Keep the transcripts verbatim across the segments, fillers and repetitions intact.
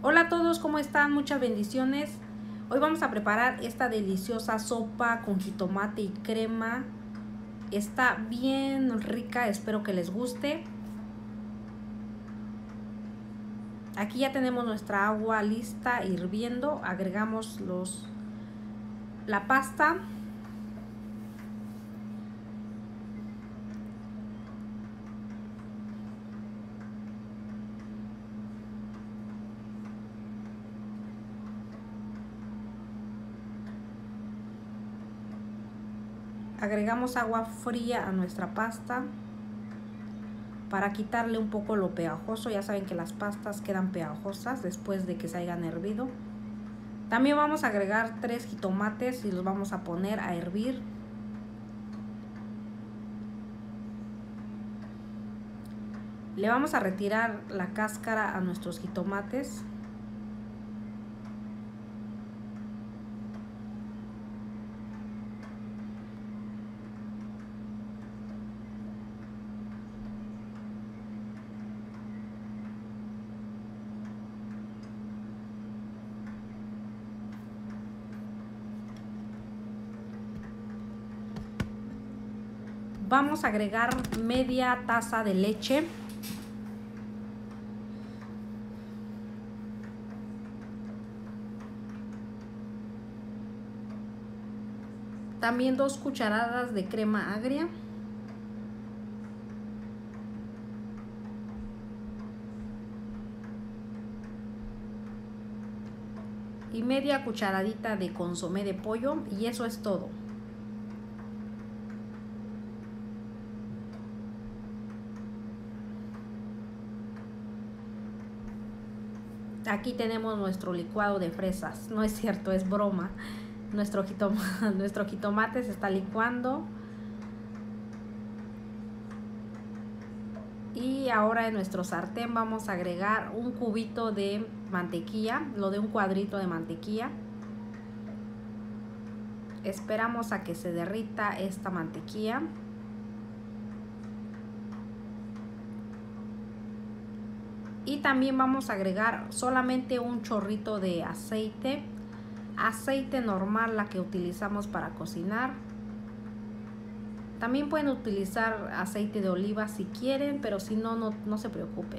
Hola a todos, ¿cómo están? Muchas bendiciones. Hoy vamos a preparar esta deliciosa sopa con jitomate y crema. Está bien rica, espero que les guste. Aquí ya tenemos nuestra agua lista hirviendo. Agregamos los, la pasta. Agregamos agua fría a nuestra pasta para quitarle un poco lo pegajoso. Ya saben que las pastas quedan pegajosas después de que se hayan hervido. También vamos a agregar tres jitomates y los vamos a poner a hervir. Le vamos a retirar la cáscara a nuestros jitomates. Vamos a agregar media taza de leche. También dos cucharadas de crema agria. Y media cucharadita de consomé de pollo, y eso es todo. Aquí tenemos nuestro licuado de fresas. No es cierto, es broma. Nuestro jitomate, nuestro jitomate se está licuando. Y ahora en nuestro sartén vamos a agregar un cubito de mantequilla, lo de un cuadrito de mantequilla. Esperamos a que se derrita esta mantequilla. Y también vamos a agregar solamente un chorrito de aceite. Aceite normal, la que utilizamos para cocinar. También pueden utilizar aceite de oliva si quieren, pero si no, no, no se preocupen.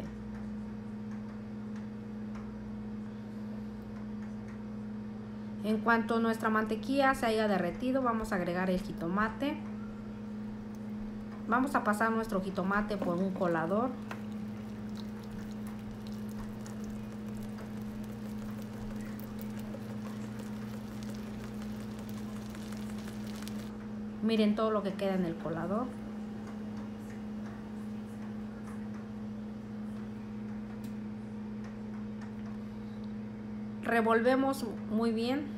En cuanto nuestra mantequilla se haya derretido, vamos a agregar el jitomate. Vamos a pasar nuestro jitomate por un colador. Miren todo lo que queda en el colador. Revolvemos muy bien.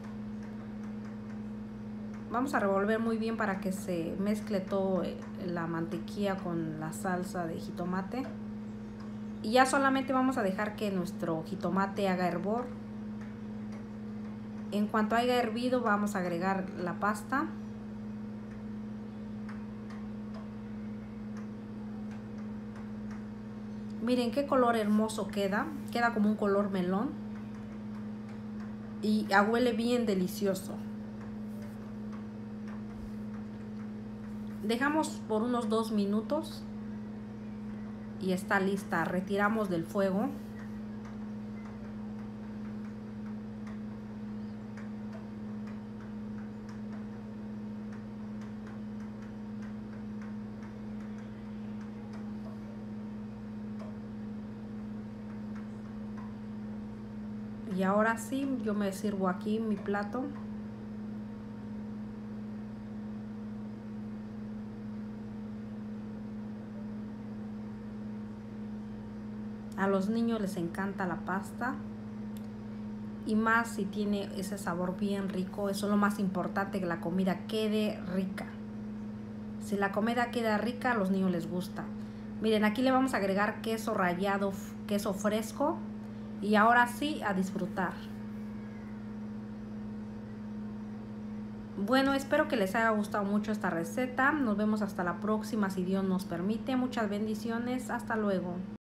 Vamos a revolver muy bien para que se mezcle todo la mantequilla con la salsa de jitomate. Y ya solamente vamos a dejar que nuestro jitomate haga hervor. En cuanto haya hervido, vamos a agregar la pasta. Miren qué color hermoso queda. Queda como un color melón. Y huele bien delicioso. Dejamos por unos dos minutos. Y está lista. Retiramos del fuego. Y ahora sí, yo me sirvo aquí mi plato. A los niños les encanta la pasta. Y más si tiene ese sabor bien rico. Eso es lo más importante, que la comida quede rica. Si la comida queda rica, a los niños les gusta. Miren, aquí le vamos a agregar queso rallado, queso fresco. Y ahora sí, a disfrutar. Bueno, espero que les haya gustado mucho esta receta. Nos vemos hasta la próxima, si Dios nos permite. Muchas bendiciones. Hasta luego.